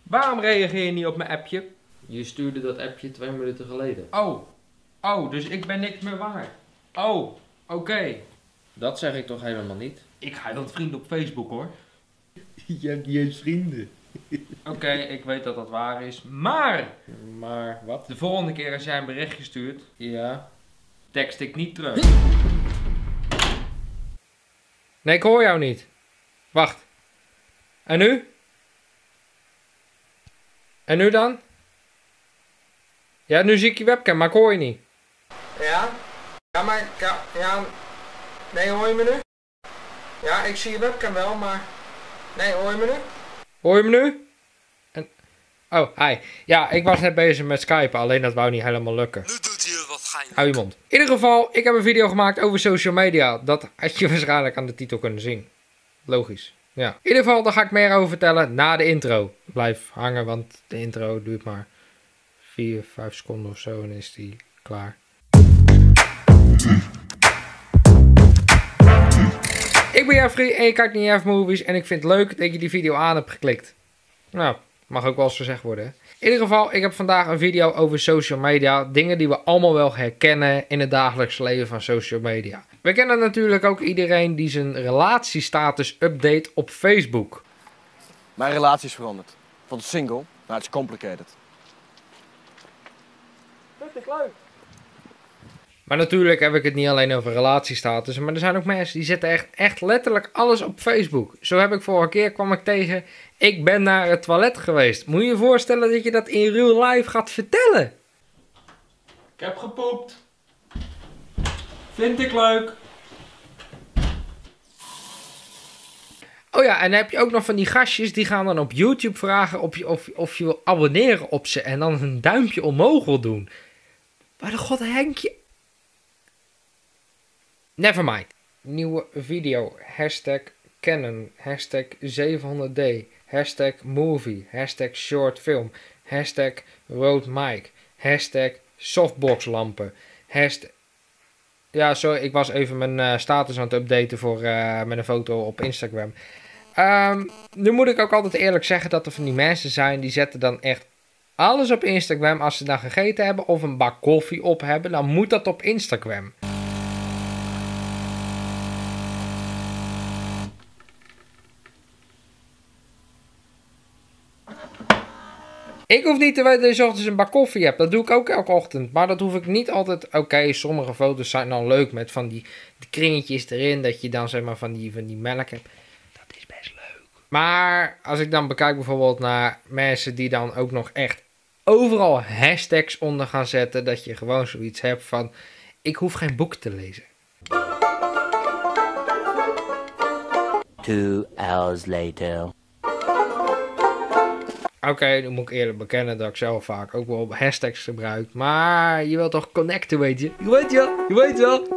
Waarom reageer je niet op mijn appje? Je stuurde dat appje 2 minuten geleden. Oh, dus ik ben niks meer waard. Oh, oké. Dat zeg ik toch helemaal niet? Ik ga heel vrienden op Facebook hoor. Je hebt niet eens vrienden. Oké, ik weet dat dat waar is. Maar Maar wat? de volgende keer als jij een berichtje stuurt, Ja. tekst ik niet terug. Nee, ik hoor jou niet. Wacht. En nu? En nu dan? Ja, nu zie ik je webcam, maar ik hoor je niet. Ja? Ja, maar... Ja, nee, hoor je me nu? Ja, ik zie je webcam wel, maar... Nee, hoor je me nu? Hoor je me nu? En... Oh, hi. Ja, ik was net bezig met Skype, alleen dat wou niet helemaal lukken. Nu doet hij er wat geinig. Hou je mond. In ieder geval, ik heb een video gemaakt over social media. Dat had je waarschijnlijk aan de titel kunnen zien. Logisch. Ja. In ieder geval, daar ga ik meer over vertellen na de intro. Blijf hangen, want de intro duurt maar 4, 5 seconden of zo en is die klaar. Ik ben Jeffrey en je kijkt naar Jeff Movies en ik vind het leuk dat je die video aan hebt geklikt. Nou, mag ook wel eens gezegd worden. Hè? In ieder geval, ik heb vandaag een video over social media. Dingen die we allemaal wel herkennen in het dagelijks leven van social media. We kennen natuurlijk ook iedereen die zijn relatiestatus update op Facebook. Mijn relatie is veranderd. Van single naar it's complicated. Dat is leuk. Maar natuurlijk heb ik het niet alleen over relatiestatus. Maar er zijn ook mensen die zetten echt letterlijk alles op Facebook. Zo heb ik vorige keer kwam ik tegen. Ik ben naar het toilet geweest. Moet je je voorstellen dat je dat in real life gaat vertellen? Ik heb gepoept. Vind ik leuk. Oh ja, en dan heb je ook nog van die gastjes die gaan dan op YouTube vragen of je wil abonneren op ze. En dan een duimpje omhoog wil doen. Waar de god Henk je... Nevermind. Nieuwe video. Hashtag Canon. Hashtag 700D. Hashtag movie. Hashtag short film. Hashtag road mic. Hashtag softboxlampen. Hashtag... Ja, sorry, ik was even mijn status aan het updaten voor, met een foto op Instagram. Nu moet ik ook altijd eerlijk zeggen dat er van die mensen zijn die zetten dan echt alles op Instagram. Als ze dan gegeten hebben of een bak koffie op hebben, dan moet dat op Instagram. Ik hoef niet te weten dat je 's ochtends een bak koffie hebt. Dat doe ik ook elke ochtend. Maar dat hoef ik niet altijd... Oké, sommige foto's zijn dan leuk met van die kringetjes erin. Dat je dan zeg maar van die melk hebt. Dat is best leuk. Maar als ik dan bekijk bijvoorbeeld naar mensen die dan ook nog echt overal hashtags onder gaan zetten. Dat je gewoon zoiets hebt van... Ik hoef geen boek te lezen. 2 hours later. Oké, dan moet ik eerlijk bekennen dat ik zelf vaak ook wel hashtags gebruik. Maar je wilt toch connecten, weet je? Je weet wel.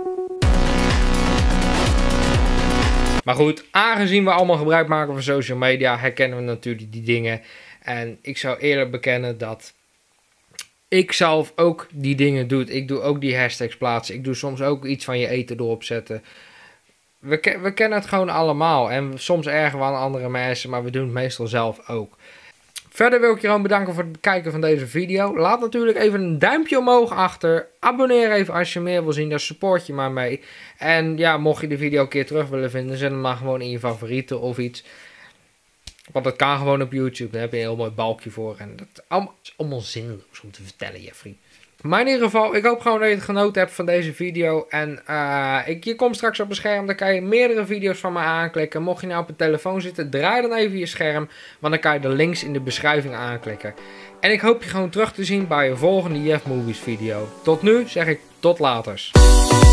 Maar goed, aangezien we allemaal gebruik maken van social media, herkennen we natuurlijk die dingen. En ik zou eerlijk bekennen dat ik zelf ook die dingen doe. Ik doe ook die hashtags plaatsen. Ik doe soms ook iets van je eten erop zetten. We kennen het gewoon allemaal. En soms ergeren we aan andere mensen, maar we doen het meestal zelf ook. Verder wil ik je gewoon bedanken voor het bekijken van deze video. Laat natuurlijk even een duimpje omhoog achter. Abonneer even als je meer wil zien, daar support je maar mee. En ja, mocht je de video een keer terug willen vinden, zet hem maar gewoon in je favorieten of iets. Want dat kan gewoon op YouTube, daar heb je een heel mooi balkje voor. En dat is allemaal zinloos om te vertellen, Jeffrey. Maar in ieder geval, ik hoop gewoon dat je het genoten hebt van deze video. En je komt straks op het scherm, dan kan je meerdere video's van me aanklikken. Mocht je nou op een telefoon zitten, draai dan even je scherm. Want dan kan je de links in de beschrijving aanklikken. En ik hoop je gewoon terug te zien bij een volgende Jeff Movies video. Tot nu zeg ik tot laters.